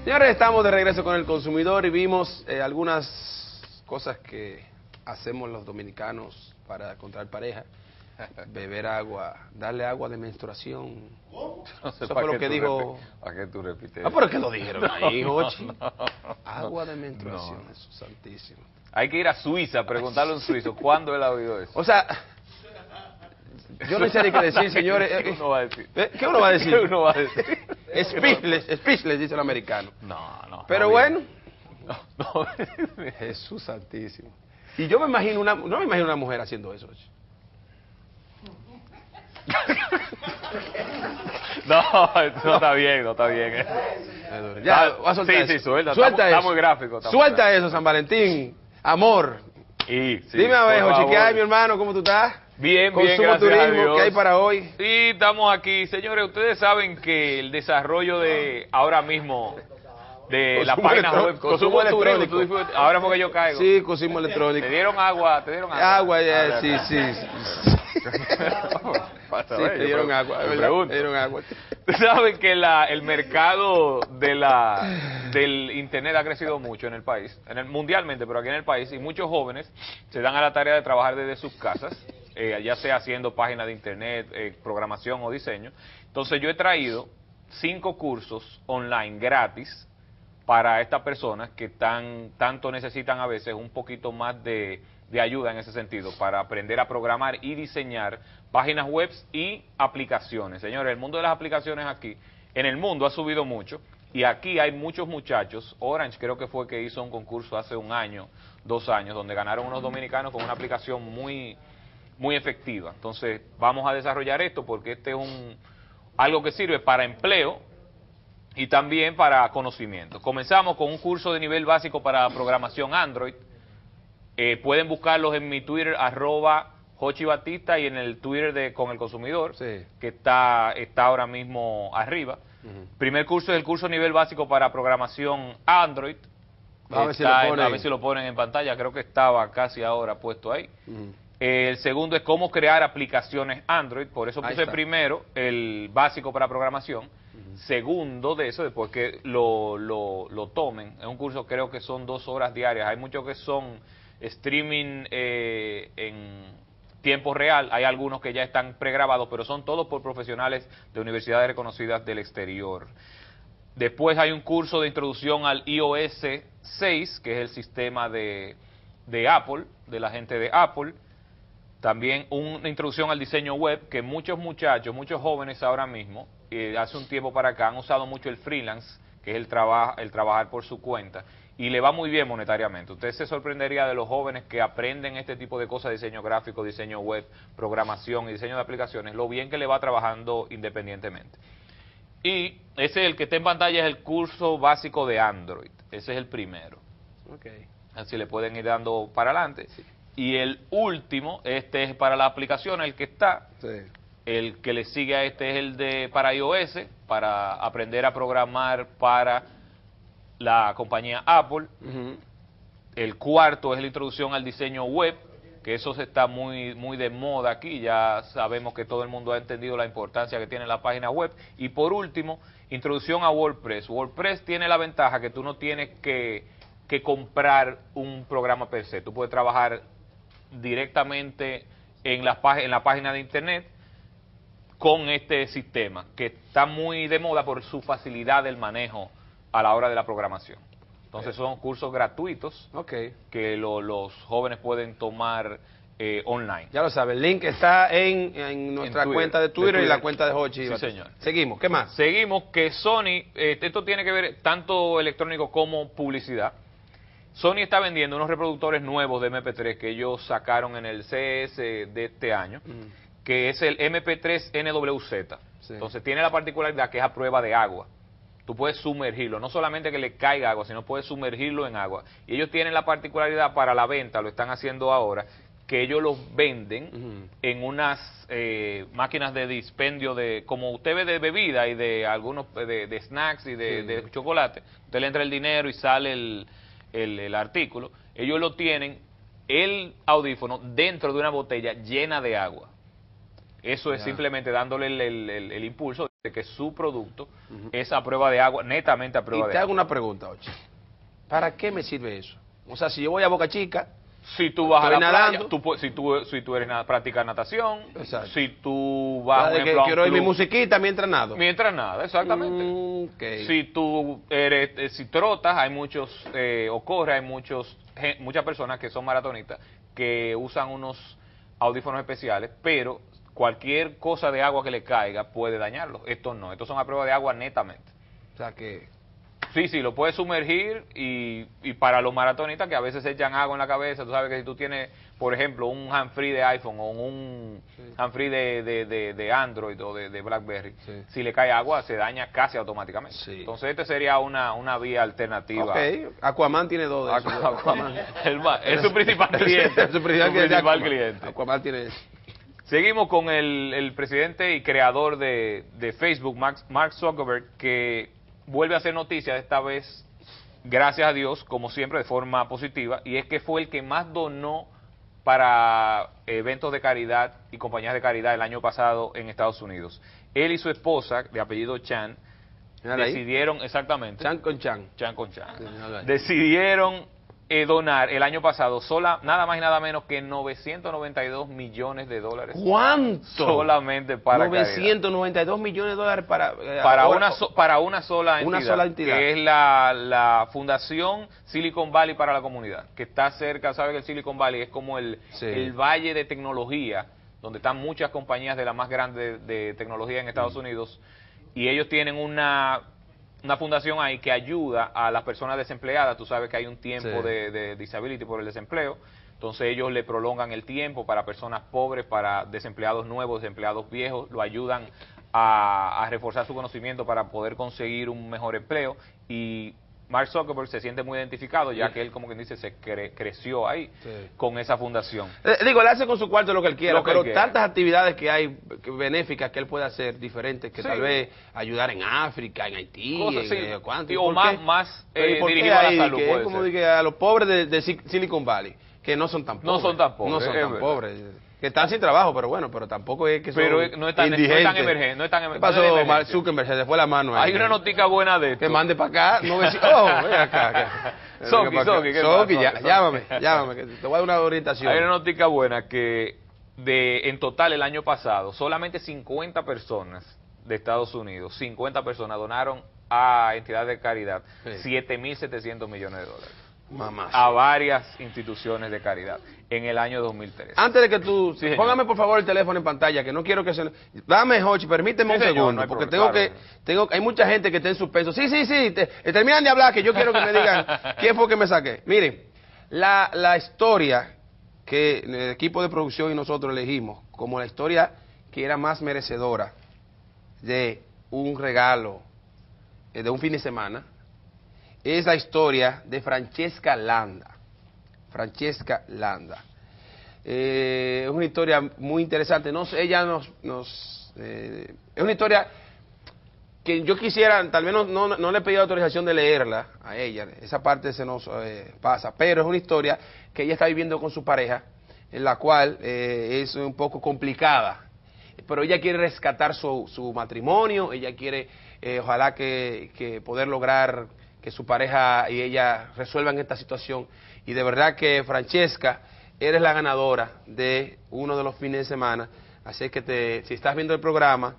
Señores, estamos de regreso con el consumidor y vimos algunas cosas que hacemos los dominicanos para encontrar pareja. Beber agua, darle agua de menstruación. No sé Eso fue lo que dijo. ¿Para qué tú repites? Ah, pero es que lo dijeron ahí, Jochi. Agua de menstruación, No. eso es santísimo. Hay que ir a Suiza a preguntarle a un suizo cuándo él ha oído eso. O sea, yo no sé ni qué decir, señores. ¿Qué uno va a decir? ¿Qué uno va a decir? ¿Qué uno va a decir? Speechless, dice el americano. No. Pero no, bueno, No. Jesús santísimo. Y yo me imagino no me imagino una mujer haciendo eso. Jochi. No, no está bien, no está bien. Ya, va a soltar sí, eso. suelta. Suelta Está eso. muy gráfico. Suelta eso, San Valentín. Amor. Y, sí, Dime a ver, por Jochi, ¿qué favor. hay, mi hermano? ¿Cómo tú estás? Bien, Consumo, gracias a turismo, Dios. ¿qué hay para hoy? Sí, estamos aquí. Señores, ustedes saben que el desarrollo de ahora mismo de la Consumo página web, consumo electrónico. tú disfrutas, ahora porque yo caigo. Sí, consumo electrónico. Te dieron agua. Agua, ya, sí. Pasa, Sí, te dieron agua, es verdad, te dieron agua. Tú sabes que el mercado del internet ha crecido mucho en el país, mundialmente, pero aquí en el país, y muchos jóvenes se dan a la tarea de trabajar desde sus casas, ya sea haciendo páginas de internet, programación o diseño. Entonces yo he traído 5 cursos online gratis para estas personas que tanto necesitan a veces un poquito más de ayuda en ese sentido, para aprender a programar y diseñar páginas web y aplicaciones. Señores, el mundo de las aplicaciones aquí, en el mundo ha subido mucho, y aquí hay muchos muchachos. Orange creo que fue que hizo un concurso hace 1 año, 2 años, donde ganaron unos dominicanos con una aplicación muy efectiva. Entonces, vamos a desarrollar esto porque este es algo que sirve para empleo y también para conocimiento. Comenzamos con un curso de nivel básico para programación Android. Pueden buscarlos en mi Twitter, @Jochi Batista, y en el Twitter con el consumidor, Sí. que está ahora mismo arriba. Primer curso es el curso nivel básico para programación Android. A ver si lo ponen en pantalla, creo que estaba casi ahora puesto ahí. El segundo es cómo crear aplicaciones Android, por eso Ahí puse está. primero el básico para programación. Segundo de eso, después que lo tomen, es un curso, creo que son 2 horas diarias. Hay muchos que son streaming en tiempo real, hay algunos que ya están pregrabados, pero son todos por profesionales de universidades reconocidas del exterior. Después hay un curso de introducción al iOS 6, que es el sistema de Apple, de la gente de Apple. También una introducción al diseño web, que muchos muchachos, muchos jóvenes ahora mismo, hace un tiempo para acá, han usado mucho el freelance, que es el trabajar por su cuenta, y le va muy bien monetariamente. Usted se sorprendería de los jóvenes que aprenden este tipo de cosas, diseño gráfico, diseño web, programación y diseño de aplicaciones, lo bien que le va trabajando independientemente. Y ese, el que está en pantalla, es el curso básico de Android. Ese es el primero. Okay. Así le pueden ir dando para adelante. Sí. Y el último, este es para la aplicación, el que está. Sí. El que le sigue a este es el para iOS, para aprender a programar para la compañía Apple. El cuarto es la introducción al diseño web, que eso se está muy de moda aquí. Ya sabemos que todo el mundo ha entendido la importancia que tiene la página web. Y por último, introducción a WordPress. WordPress tiene la ventaja que tú no tienes que comprar un programa per se. Tú puedes trabajar directamente en la página de internet con este sistema, que está muy de moda por su facilidad del manejo a la hora de la programación. Entonces son cursos gratuitos que los jóvenes pueden tomar online. Ya lo sabe, el link está en nuestra cuenta de Twitter y la cuenta de Jochi. Sí, señor. Seguimos, ¿qué más? Seguimos, que Sony, esto tiene que ver tanto electrónico como publicidad. Sony está vendiendo unos reproductores nuevos de MP3 que ellos sacaron en el CES de este año, que es el MP3 NWZ. Sí. Entonces tiene la particularidad que es a prueba de agua. Tú puedes sumergirlo, no solamente que le caiga agua, sino puedes sumergirlo en agua. Y ellos tienen la particularidad para la venta, lo están haciendo ahora, que ellos los venden en unas máquinas de dispendio como usted ve de bebida y de algunos de snacks y de chocolate. Usted le entra el dinero y sale el artículo. Ellos lo tienen, el audífono, dentro de una botella llena de agua. Eso es simplemente dándole el impulso de que su producto es a prueba de agua, netamente a prueba de agua. Y te hago una pregunta, Ochi. ¿Para qué me sirve eso? O sea, si yo voy a Boca Chica, si tú vas a la nadando, playa, si tú eres practicas natación, exacto, si tú vas de que quiero oír mi musiquita mientras nado. Mientras nada, exactamente. Okay. Si tú eres, si trotas, hay muchas personas que son maratonistas que usan unos audífonos especiales, pero cualquier cosa de agua que le caiga puede dañarlos. Estos no, estos son a prueba de agua netamente. O sea que... Sí, lo puedes sumergir y para los maratonistas que a veces se echan agua en la cabeza, tú sabes que si tú tienes, por ejemplo, un handfree de iPhone o un handfree de Android o de BlackBerry, si le cae agua se daña casi automáticamente. Sí. Entonces este sería una vía alternativa. Ok, Aquaman tiene dos de esos. Aquaman. Es su principal cliente. Su principal cliente. Aquaman tiene eso. Seguimos con el presidente y creador de Facebook, Mark Zuckerberg, que vuelve a hacer noticias, esta vez, gracias a Dios, como siempre, de forma positiva, y es que fue el que más donó para eventos de caridad y compañías de caridad el año pasado en Estados Unidos. Él y su esposa, de apellido Chan, decidieron, exactamente, Chan con Chan. Chan con Chan, decidieron donar el año pasado nada más y nada menos que $992 millones. ¿Cuánto? Solamente para 992 millones de dólares para una sola entidad, que es la Fundación Silicon Valley para la Comunidad, que está cerca. Sabe que el Silicon Valley es como el valle de tecnología, donde están muchas compañías de las más grandes de tecnología en Estados Unidos, y ellos tienen una fundación ahí que ayuda a las personas desempleadas. Tú sabes que hay un tiempo de disability por el desempleo, entonces ellos le prolongan el tiempo para personas pobres, para desempleados nuevos, desempleados viejos, lo ayudan a reforzar su conocimiento para poder conseguir un mejor empleo. Y Mark Zuckerberg se siente muy identificado, ya que él, como quien dice, se creció ahí con esa fundación. Digo, él hace con su cuarto lo que él quiera, pero tantas actividades que hay benéficas que él puede hacer diferentes, que tal vez ayudar en África, en Haití, o más dirigido a la salud. Es como a los pobres de Silicon Valley, que no son tan pobres. No son tan pobres. No son tan pobres. Que están sin trabajo, pero bueno, pero tampoco es que son indigentes. No es tan emergente. ¿Qué pasó, Mark Zuckerberg? Se le fue la mano ahí. Hay una notica buena de esto. Que mande para acá. No ven acá. Soki, llámame, que te voy a dar una orientación. Hay una notica buena que en total el año pasado, solamente 50 personas de Estados Unidos, 50 personas donaron a entidades de caridad $7.700 millones. Mamá. A varias instituciones de caridad en el año 2003. Antes de que tú... póngame por favor el teléfono en pantalla, que no quiero que se... Dame, Jochi, permíteme un segundo, porque hay mucha gente que está en suspenso. Sí, terminan de hablar, que yo quiero que me digan quién fue que me saqué. Miren, la historia que el equipo de producción y nosotros elegimos como la historia que era más merecedora de un regalo, de un fin de semana, es la historia de Francesca Landa. Francesca Landa. Es una historia muy interesante. Ella es una historia que yo quisiera, tal vez no le he pedido autorización de leerla a ella, esa parte se nos pasa, pero es una historia que ella está viviendo con su pareja, en la cual es un poco complicada, pero ella quiere rescatar su matrimonio, ella quiere, ojalá que poder lograr que su pareja y ella resuelvan esta situación. Y de verdad que, Francesca, eres la ganadora de uno de los fines de semana. Así que si estás viendo el programa,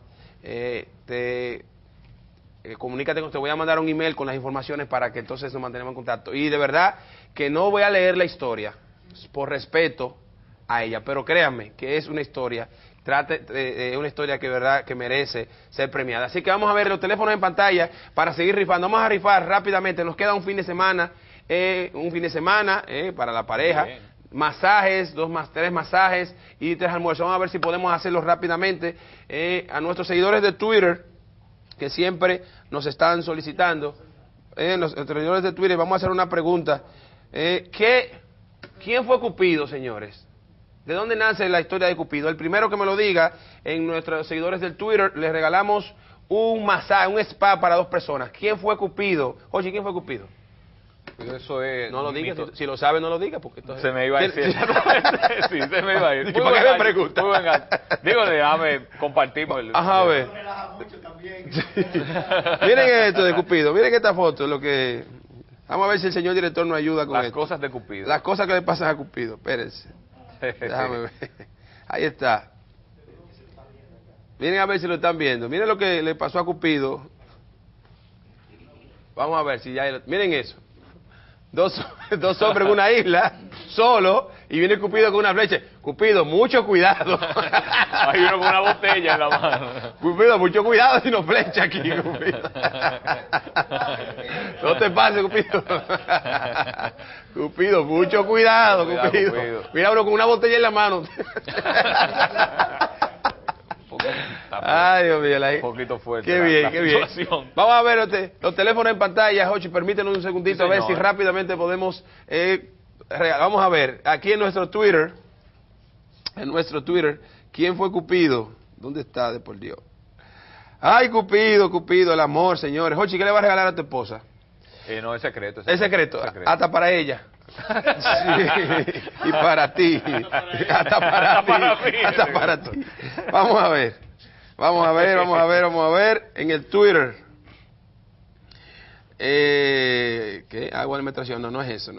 comunícate, te voy a mandar un email con las informaciones para que entonces nos mantenemos en contacto. Y de verdad que no voy a leer la historia por respeto a ella, pero créanme que es una historia, una historia que verdad que merece ser premiada. Así que vamos a ver los teléfonos en pantalla para seguir rifando. Vamos a rifar rápidamente, nos queda un fin de semana para la pareja. Bien. Masajes, 3 masajes y 3 almuerzos. Vamos a ver si podemos hacerlo rápidamente. A nuestros seguidores de Twitter, que siempre nos están solicitando, nuestros seguidores de Twitter, vamos a hacer una pregunta. ¿Quién fue Cupido, señores? ¿De dónde nace la historia de Cupido? El primero que me lo diga, en nuestros seguidores del Twitter, les regalamos un masaje, un spa para 2 personas. ¿Quién fue Cupido? Oye, ¿quién fue Cupido? Eso es... No lo digas, mito. si lo sabes no lo digas, porque entonces... Se me iba a decir. Sí, se me iba a ir. ¿Para qué me pregunta? Muy buen gato. Digo, déjame, compartimos el... Ajá, a ver. Miren esto de Cupido, miren esta foto, lo que... Vamos a ver si el señor director nos ayuda con Las esto. cosas de Cupido. Las cosas que le pasan a Cupido, espérense. Déjame ver. Ahí está. Miren a ver si lo están viendo. Miren lo que le pasó a Cupido. Vamos a ver si ya... Miren eso. Dos hombres en una isla, solo, y viene Cupido con una flecha. Cupido, mucho cuidado. Hay uno con una botella en la mano. Cupido, mucho cuidado si no flecha aquí, Cupido. No te pases, Cupido. Cupido, mucho cuidado, Cupido. Mira uno con una botella en la mano. Ay, Dios mío, un poquito fuerte. Qué bien, qué bien. Situación. Vamos a ver los teléfonos en pantalla, Jochi, permítenos un segundito, Sí, a ver si rápidamente podemos... vamos a ver, aquí en nuestro Twitter, ¿quién fue Cupido? ¿Dónde está, de por Dios? Ay, Cupido, Cupido, el amor, señores. Jochi, ¿qué le va a regalar a tu esposa? No, es secreto. Es secreto, hasta para ella. Sí, y para ti, hasta para ti. Vamos a ver en el Twitter. ¿Qué? Agua de alimentación, no es eso.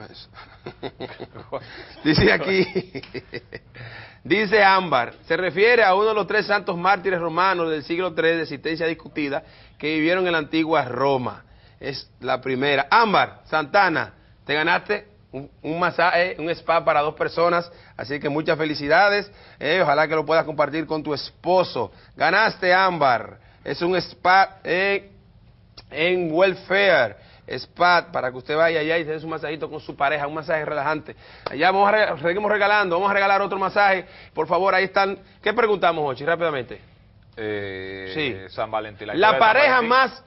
Dice aquí, dice Ámbar, se refiere a uno de los 3 santos mártires romanos del siglo III de existencia discutida que vivieron en la antigua Roma. Es la primera. Ámbar, Santana, te ganaste un masaje, un spa para 2 personas, así que muchas felicidades, ojalá que lo puedas compartir con tu esposo. Ganaste, Ámbar, es un spa en Welfare, spa, para que usted vaya allá y se dé su masajito con su pareja, un masaje relajante. Allá seguimos regalando, vamos a regalar otro masaje, por favor, ahí están. ¿Qué preguntamos, Ochi, rápidamente? Sí. San Valentín. La pareja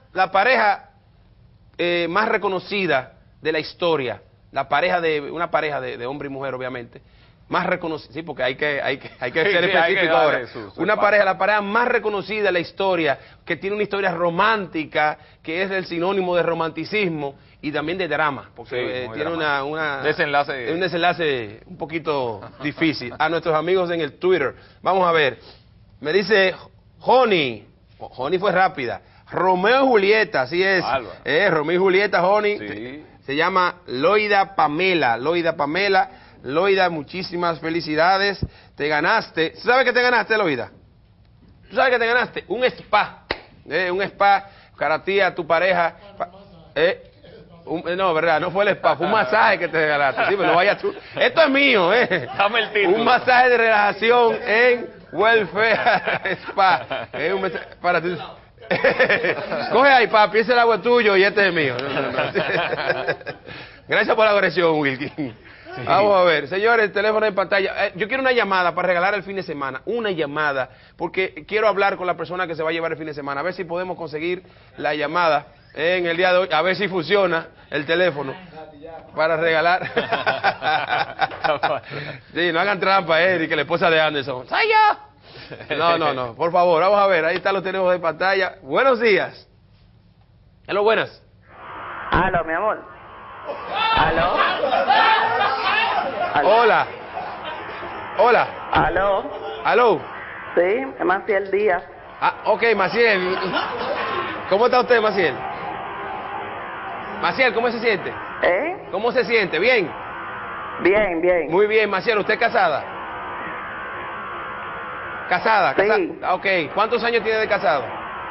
más reconocida de la historia. Una pareja de hombre y mujer, obviamente, más reconocida, sí, porque hay que ser específico ahora. La pareja más reconocida de la historia, que tiene una historia romántica, que es el sinónimo de romanticismo y también de drama, porque sí, tiene un desenlace un poquito difícil. A nuestros amigos en el Twitter, vamos a ver, me dice Honey fue rápida, Romeo y Julieta, así es, Romeo y Julieta, Honey. Sí. Se llama Loida Pamela. Loida, muchísimas felicidades. Te ganaste. ¿Sabes qué te ganaste, Loida? ¿Tú sabes qué te ganaste? Un spa. Un spa para ti, a tu pareja. No, verdad, no fue el spa, fue un masaje que te ganaste. Sí, pero vaya tú. Esto es mío, Dame el título. Un masaje de relajación en Welfare Spa. Para ti. Coge ahí, papi, ese es el agua tuyo y este es mío. Gracias por la agresión, Wilkin. Sí. Vamos a ver, señores, el teléfono en pantalla. Yo quiero una llamada para regalar el fin de semana. Una llamada, porque quiero hablar con la persona que se va a llevar el fin de semana. A ver si podemos conseguir la llamada en el día de hoy. A ver si funciona el teléfono para regalar. Sí, no hagan trampa, y que la esposa de Anderson. ¡Soy yo! No, por favor, vamos a ver, ahí están los teléfonos de pantalla. Buenos días. Hello, buenas. Aló, mi amor. Aló. Hola. Aló. Sí, es Maciel Díaz. Ok, Maciel. ¿Cómo está usted, Maciel? Maciel, ¿cómo se siente? ¿Cómo se siente? ¿Bien? Bien. Muy bien, Maciel, ¿usted es casada? ¿Casada? Sí. Ok, ¿cuántos años tiene de casado?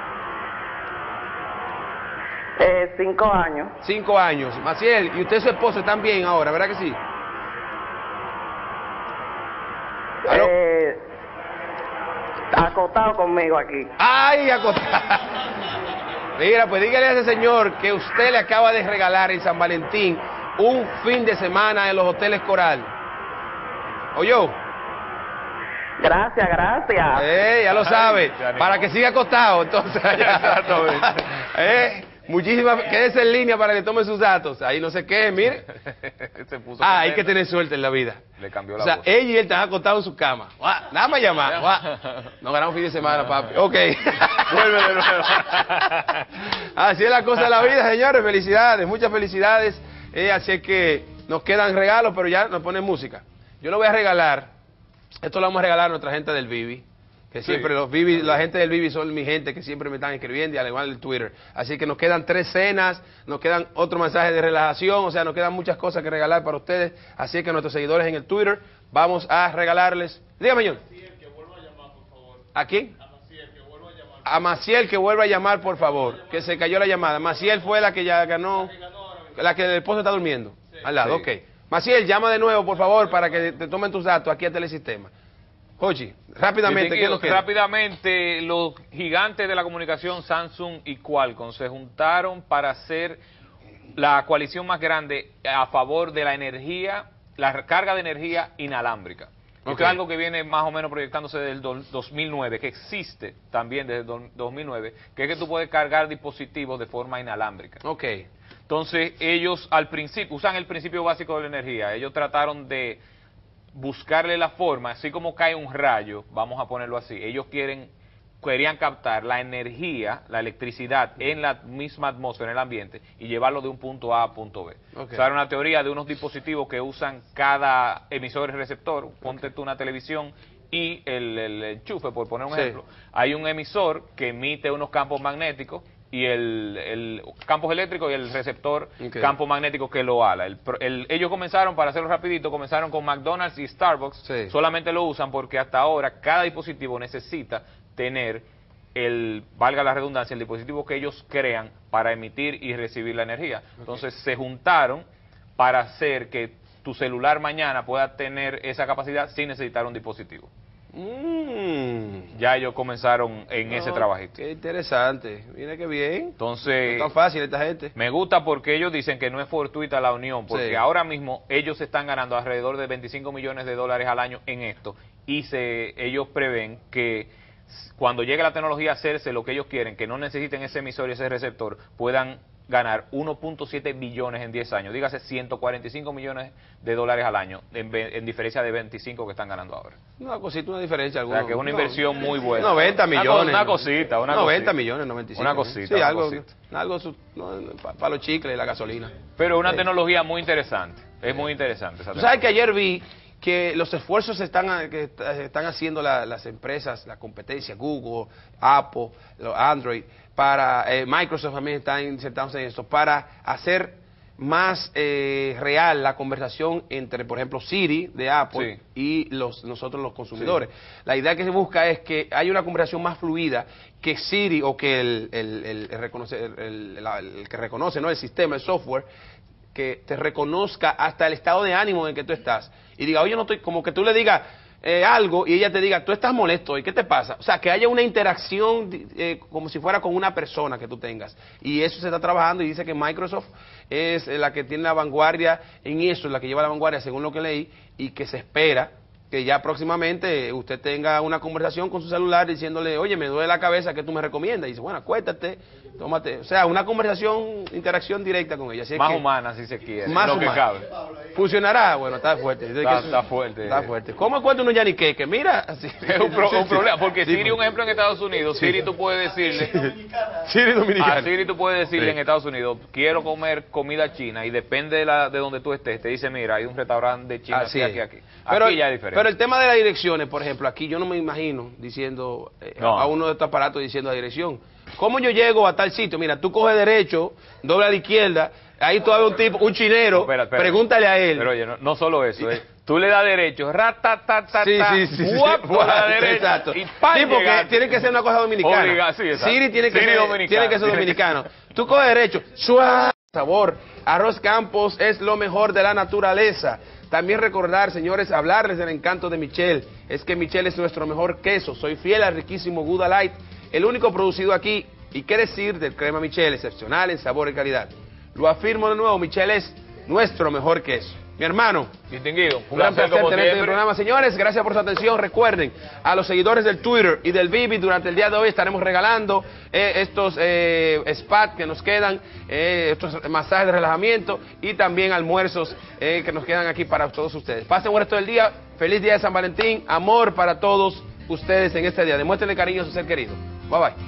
5 años. 5 años. Maciel, ¿y usted y su esposo están bien ahora, verdad que sí? Acostado conmigo aquí. ¡Ay, acostado! Mira, pues dígale a ese señor que usted le acaba de regalar en San Valentín un fin de semana en los hoteles Coral. ¿Oyó? Gracias. Ya lo sabe, para que siga acostado, entonces. Muchísimas, quédese en línea para que tome sus datos. Ahí no sé qué, mire. Hay que tener suerte en la vida. Le cambió la voz. Ella y él están acostados en su cama. Nada más llamar. No ganamos fin de semana, papi. Ok. Vuelve de nuevo. Así es la cosa de la vida, señores. Felicidades, muchas felicidades. Así es que nos quedan regalos, pero ya nos ponen música. Yo lo voy a regalar, esto lo vamos a regalar a nuestra gente del Vivi, que siempre los Vivi, la gente del Vivi son mi gente que siempre me están escribiendo y al igual del Twitter. Así que nos quedan 3 cenas, nos quedan otro mensaje de relajación, o sea, nos quedan muchas cosas que regalar para ustedes. Así que nuestros seguidores en el Twitter vamos a regalarles. Dígame, John. Que vuelva a llamar, por favor. ¿A quién? A Maciel, que vuelva a llamar. A Maciel que vuelva a llamar, por favor. Que se cayó la llamada. Maciel fue la que ya ganó, la que el esposo está durmiendo. Al lado, ok. Maciel, llama de nuevo, por favor, para que te tomen tus datos aquí a Telesistema. Jochi, rápidamente, ¿qué nos queda? Rápidamente, los gigantes de la comunicación Samsung y Qualcomm se juntaron para hacer la coalición más grande a favor de la energía, la carga de energía inalámbrica. Esto es algo que viene más o menos proyectándose desde el 2009, que existe también desde el 2009, que es que tú puedes cargar dispositivos de forma inalámbrica. Ok. Entonces, ellos al principio, usan el principio básico de la energía. Ellos trataron de buscarle la forma, así como cae un rayo, vamos a ponerlo así. Ellos querían captar la energía, la electricidad en la misma atmósfera, en el ambiente, y llevarlo de un punto A a punto B. O sea, era una teoría de unos dispositivos que usan cada emisor y receptor. Ponte tú una televisión y el enchufe, por poner un ejemplo. Hay un emisor que emite unos campos magnéticos y el campos eléctricos y el receptor campo magnético que lo ala. Ellos comenzaron, para hacerlo rapidito, comenzaron con McDonald's y Starbucks. Solamente lo usan porque hasta ahora cada dispositivo necesita tener valga la redundancia, el dispositivo que ellos crean para emitir y recibir la energía. Entonces se juntaron para hacer que tu celular mañana pueda tener esa capacidad sin necesitar un dispositivo. Ya ellos comenzaron en ese trabajito. Qué interesante, mira qué bien. Entonces, no es tan fácil esta gente. Me gusta porque ellos dicen que no es fortuita la unión, porque ahora mismo ellos están ganando alrededor de $25 millones al año en esto, y ellos prevén que cuando llegue la tecnología a hacerse lo que ellos quieren, que no necesiten ese emisor y ese receptor, puedan ganar 1.7 billones en 10 años, dígase $145 millones al año, en diferencia de 25 que están ganando ahora. Una cosita, una diferencia. O sea, que es una inversión muy buena. 90 millones. Una cosita. 90 millones, 95. Una cosita. Sí, algo para los chicles y la gasolina. Pero una tecnología muy interesante. Es muy interesante esa tecnología. ¿Tú sabes que ayer vi que los esfuerzos que están haciendo las empresas, la competencia, Google, Apple, Android, para Microsoft también está insertándose en esto, para hacer más real la conversación entre, por ejemplo, Siri de Apple y nosotros los consumidores? La idea que se busca es que haya una conversación más fluida, que Siri o que el que reconoce, ¿no?, el sistema, el software, que te reconozca hasta el estado de ánimo en el que tú estás y diga, oye, no estoy, como que tú le digas algo y ella te diga, tú estás molesto, ¿y qué te pasa? O sea, que haya una interacción como si fuera con una persona que tú tengas, y eso se está trabajando, y dice que Microsoft es la que tiene la vanguardia en eso, es la que lleva la vanguardia según lo que leí, y que se espera que ya próximamente usted tenga una conversación con su celular diciéndole, oye, me duele la cabeza, ¿qué tú me recomiendas? Y dice, bueno, acuéstate, tómate. O sea, una conversación, interacción directa con ella. Así más humana, si se quiere. Más lo que cabe. ¿Funcionará? Bueno, está fuerte. Está fuerte. Está fuerte. ¿Cómo encuentra uno yaniqueque? Mira. Así. Es un problema, porque Siri, un ejemplo en Estados Unidos, Siri tú puedes decirle... Siri dominicana. A Siri tú puedes decirle en Estados Unidos, quiero comer comida china, y depende de donde tú estés, te dice, mira, hay un restaurante de China aquí. Aquí ya es diferente. Pero el tema de las direcciones, por ejemplo, aquí yo no me imagino diciendo a uno de estos aparatos diciendo la dirección. ¿Cómo yo llego a tal sitio? Mira, tú coges derecho, dobla a la izquierda, ahí tú ves un tipo, un chinero, pregúntale a él. Pero oye, no solo eso, tú le das derecho, exacto. Y ¡pam! Sí, porque tiene que ser una cosa dominicana. Siri tiene que ser dominicano. Tú coges derecho, suave, sabor. Arroz Campos es lo mejor de la naturaleza. También recordar, señores, hablarles del encanto de Michel. Es que Michel es nuestro mejor queso. Soy fiel al riquísimo Gouda Light, el único producido aquí. ¿Y qué decir del crema Michel? Excepcional en sabor y calidad. Lo afirmo de nuevo, Michel es nuestro mejor queso. Mi hermano, distinguido, un gran placer tenerte en el programa. Señores, gracias por su atención. Recuerden, a los seguidores del Twitter y del Vivi, durante el día de hoy estaremos regalando estos spots que nos quedan, estos masajes de relajamiento y también almuerzos que nos quedan aquí para todos ustedes. Pasen buen resto del día. Feliz día de San Valentín. Amor para todos ustedes en este día. Demuéstrenle cariño a su ser querido. Bye bye.